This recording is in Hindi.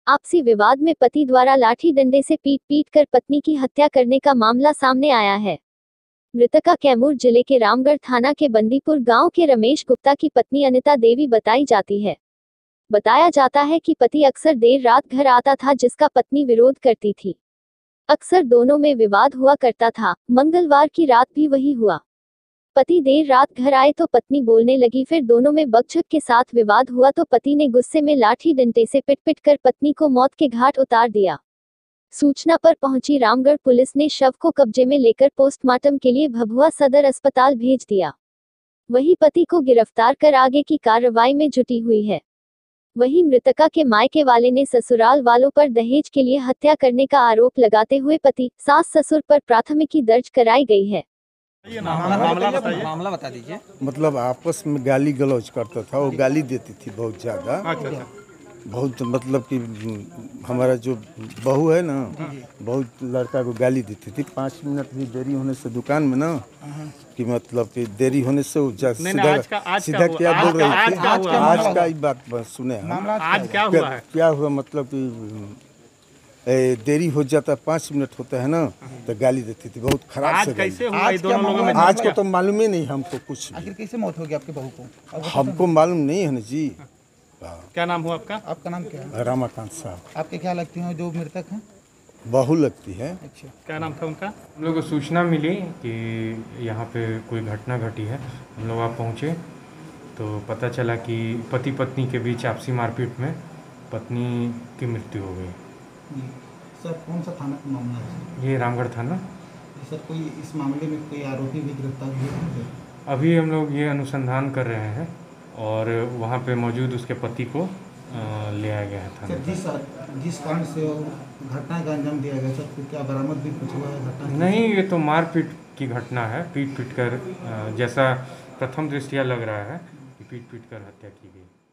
आपसी विवाद में पति द्वारा लाठी डंडे से पीट कर पत्नी की हत्या करने का मामला सामने आया है। मृतका कैमूर जिले के रामगढ़ थाना के बंदीपुर गांव के रमेश गुप्ता की पत्नी अनिता देवी बताई जाती है। बताया जाता है कि पति अक्सर देर रात घर आता था, जिसका पत्नी विरोध करती थी। अक्सर दोनों में विवाद हुआ करता था। मंगलवार की रात भी वही हुआ। पति देर रात घर आए तो पत्नी बोलने लगी, फिर दोनों में बकझक के साथ विवाद हुआ तो पति ने गुस्से में लाठी डंडे से पिट कर पत्नी को मौत के घाट उतार दिया। सूचना पर पहुंची रामगढ़ पुलिस ने शव को कब्जे में लेकर पोस्टमार्टम के लिए भभुआ सदर अस्पताल भेज दिया। वहीं पति को गिरफ्तार कर आगे की कार्रवाई में जुटी हुई है। वहीं मृतका के मायके वाले ने ससुराल वालों पर दहेज के लिए हत्या करने का आरोप लगाते हुए पति, सास ससुर पर प्राथमिकी दर्ज कराई गई है। मामला बता दीजिए। मतलब आपस में गाली गलौज करता था, वो गाली देती थी बहुत ज़्यादा। बहुत मतलब कि हमारा जो बहू है ना, बहुत लड़का को गाली देती थी। 5 मिनट भी देरी होने से दुकान में ना, कि मतलब कि देरी होने से सीधा क्या बोल रही थी। आज का ही बात सुने हम। आज क्या हुआ मतलब कि देरी हो जाता, 5 मिनट होता है ना, तो गाली देती थी बहुत खराब। आज कैसे हुआ दोनों लोगों में? आज को तो मालूम ही नहीं हमको कुछ। आखिर कैसे मौत हो गई आपके बहू को? हमको मालूम नहीं है ना जी। क्या नाम हुआ आपका? आपका नाम क्या है? रामाकांत साहब। आपके क्या लगती हैं जो मृतक हैं? बहू लगती है। अच्छा, क्या नाम था उनका? हम लोग को सूचना मिली कि यहाँ पे कोई घटना घटी है। हम लोग वहाँ पहुँचे तो पता चला कि पति पत्नी के बीच आपसी मारपीट में पत्नी की मृत्यु हो गई। सर कौन सा थाना का मामला है? ये रामगढ़ थाना। सर कोई इस मामले में कोई आरोपी भी गिरफ्तार हुए हैं? अभी हम लोग ये अनुसंधान कर रहे हैं और वहाँ पे मौजूद उसके पति को ले आया गया है थाने। सर जिस कारण से घटना का अंजाम दिया गया, सर क्या बरामद भी कुछ हुआ है घटना? नहीं, ये तो मारपीट की घटना है। पीट कर जैसा प्रथम दृष्टया लग रहा है कि पीट कर हत्या की गई।